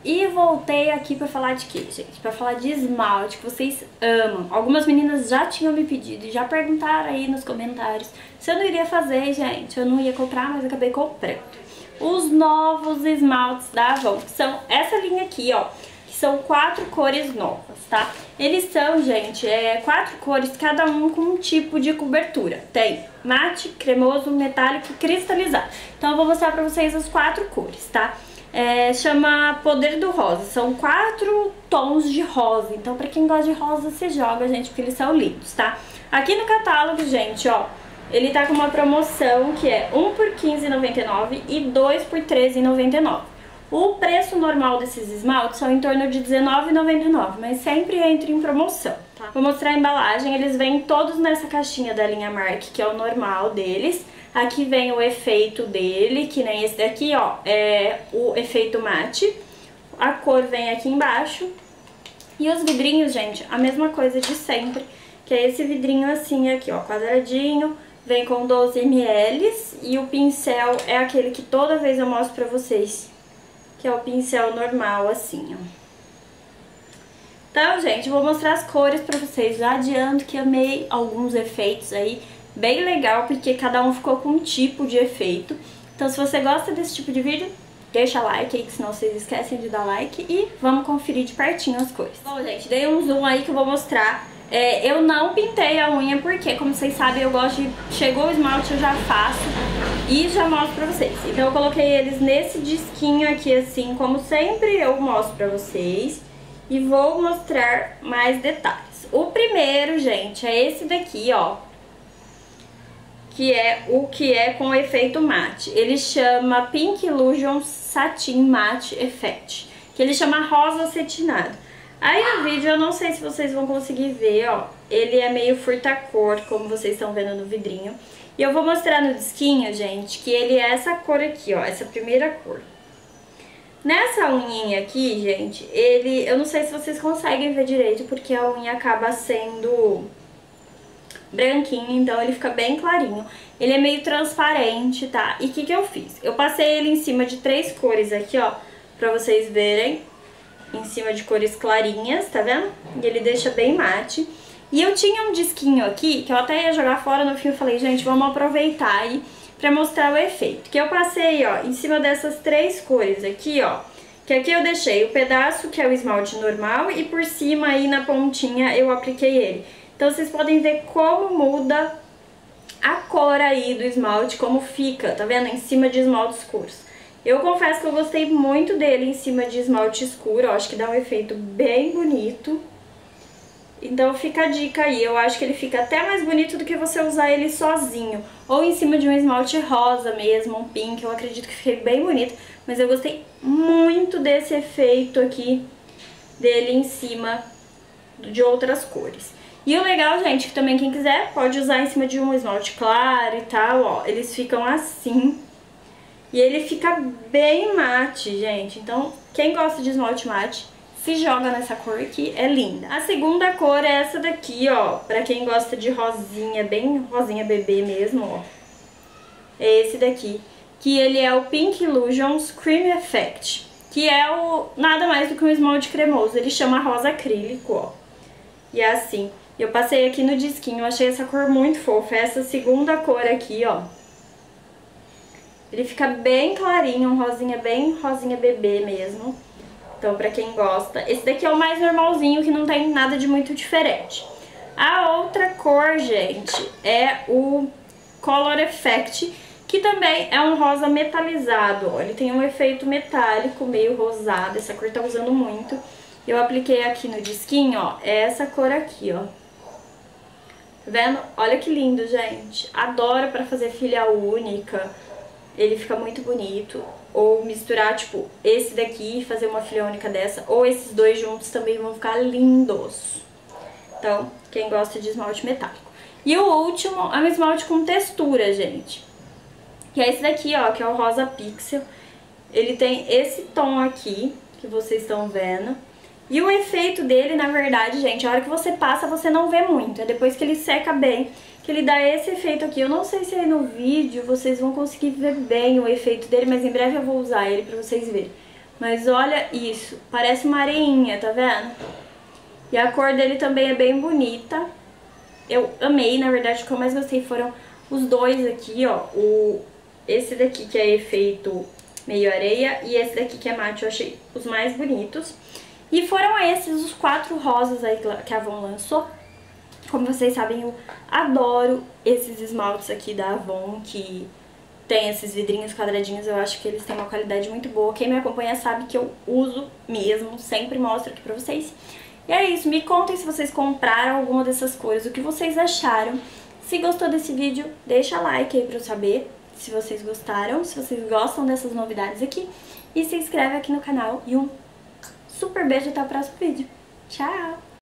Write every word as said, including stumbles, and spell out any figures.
E voltei aqui pra falar de quê, gente? Pra falar de esmalte, que vocês amam. Algumas meninas já tinham me pedido e já perguntaram aí nos comentários se eu não iria fazer, gente. Eu não ia comprar, mas acabei comprando. Os novos esmaltes da Avon, que são essa linha aqui, ó. Que são quatro cores novas, tá? Eles são, gente, é, quatro cores, cada um com um tipo de cobertura. Tem mate, cremoso, metálico e cristalizado. Então eu vou mostrar pra vocês as quatro cores, tá? É, chama Poder do Rosa, são quatro tons de rosa, então pra quem gosta de rosa você joga, gente, porque eles são lindos, tá? Aqui no catálogo, gente, ó, ele tá com uma promoção que é um por quinze reais e noventa e nove centavos e dois por treze reais e noventa e nove centavos. O preço normal desses esmaltes são em torno de dezenove reais e noventa e nove centavos, mas sempre entra em promoção, tá? Vou mostrar a embalagem, eles vêm todos nessa caixinha da linha Mark, que é o normal deles. Aqui vem o efeito dele, que nem esse daqui, ó, é o efeito mate. A cor vem aqui embaixo. E os vidrinhos, gente, a mesma coisa de sempre, que é esse vidrinho assim aqui, ó, quadradinho, vem com doze mililitros. E o pincel é aquele que toda vez eu mostro pra vocês, que é o pincel normal, assim, ó. Então, gente, vou mostrar as cores pra vocês. Já adianto que amei alguns efeitos aí. Bem legal, porque cada um ficou com um tipo de efeito. Então se você gosta desse tipo de vídeo, deixa like aí, que senão vocês esquecem de dar like. E vamos conferir de pertinho as cores. Bom, gente, dei um zoom aí que eu vou mostrar. É, eu não pintei a unha porque, como vocês sabem, eu gosto de... Chegou o esmalte, eu já faço e já mostro pra vocês. Então eu coloquei eles nesse disquinho aqui, assim, como sempre eu mostro pra vocês. E vou mostrar mais detalhes. O primeiro, gente, é esse daqui, ó, que é o que é com efeito mate. Ele chama Pink Illusion Satin Matte Effect, que ele chama rosa acetinado. Aí no vídeo eu não sei se vocês vão conseguir ver, ó, ele é meio furta-cor, como vocês estão vendo no vidrinho. E eu vou mostrar no disquinho, gente, que ele é essa cor aqui, ó, essa primeira cor. Nessa unhinha aqui, gente, ele... eu não sei se vocês conseguem ver direito, porque a unha acaba sendo branquinho, então ele fica bem clarinho. Ele é meio transparente, tá? E o que que eu fiz? Eu passei ele em cima de três cores aqui, ó, pra vocês verem. Em cima de cores clarinhas, tá vendo? E ele deixa bem mate. E eu tinha um disquinho aqui, que eu até ia jogar fora, no fim eu falei, gente, vamos aproveitar aí pra mostrar o efeito. Que eu passei, ó, em cima dessas três cores aqui, ó. Que aqui eu deixei o pedaço, que é o esmalte normal, e por cima aí na pontinha eu apliquei ele. Então vocês podem ver como muda a cor aí do esmalte, como fica, tá vendo? Em cima de esmaltes escuros. Eu confesso que eu gostei muito dele em cima de esmalte escuro, eu acho que dá um efeito bem bonito. Então fica a dica aí, eu acho que ele fica até mais bonito do que você usar ele sozinho. Ou em cima de um esmalte rosa mesmo, um pink, eu acredito que fique bem bonito. Mas eu gostei muito desse efeito aqui dele em cima de outras cores. E o legal, gente, que também quem quiser pode usar em cima de um esmalte claro e tal, ó. Eles ficam assim. E ele fica bem mate, gente. Então, quem gosta de esmalte mate, se joga nessa cor que é linda. A segunda cor é essa daqui, ó. Pra quem gosta de rosinha, bem rosinha bebê mesmo, ó. É esse daqui. Que ele é o Pink Illusions Cream Effect. Que é o nada mais do que um esmalte cremoso. Ele chama rosa acrílico, ó. E é assim. Eu passei aqui no disquinho, eu achei essa cor muito fofa. Essa segunda cor aqui, ó. Ele fica bem clarinho, um rosinha bem rosinha bebê mesmo. Então, pra quem gosta. Esse daqui é o mais normalzinho, que não tem nada de muito diferente. A outra cor, gente, é o Color Effect, que também é um rosa metalizado, ó. Ele tem um efeito metálico, meio rosado. Essa cor tá usando muito. Eu apliquei aqui no disquinho, ó, é essa cor aqui, ó. Tá vendo? Olha que lindo, gente. Adoro pra fazer filha única. Ele fica muito bonito. Ou misturar, tipo, esse daqui e fazer uma filha única dessa. Ou esses dois juntos também vão ficar lindos. Então, quem gosta de esmalte metálico. E o último é um esmalte com textura, gente. Que é esse daqui, ó, que é o Rosa Pixel. Ele tem esse tom aqui, que vocês estão vendo. E o efeito dele, na verdade, gente, a hora que você passa, você não vê muito. É depois que ele seca bem, que ele dá esse efeito aqui. Eu não sei se aí no vídeo vocês vão conseguir ver bem o efeito dele, mas em breve eu vou usar ele pra vocês verem. Mas olha isso, parece uma areinha, tá vendo? E a cor dele também é bem bonita. Eu amei, na verdade, o que eu mais gostei foram os dois aqui, ó. O, esse daqui que é efeito meio areia e esse daqui que é mate, eu achei os mais bonitos. E foram esses os quatro rosas aí que a Avon lançou. Como vocês sabem, eu adoro esses esmaltes aqui da Avon, que tem esses vidrinhos quadradinhos. Eu acho que eles têm uma qualidade muito boa. Quem me acompanha sabe que eu uso mesmo, sempre mostro aqui pra vocês. E é isso, me contem se vocês compraram alguma dessas cores, o que vocês acharam. Se gostou desse vídeo, deixa like aí pra eu saber se vocês gostaram, se vocês gostam dessas novidades aqui. E se inscreve aqui no canal. E um super beijo, até o próximo vídeo. Tchau!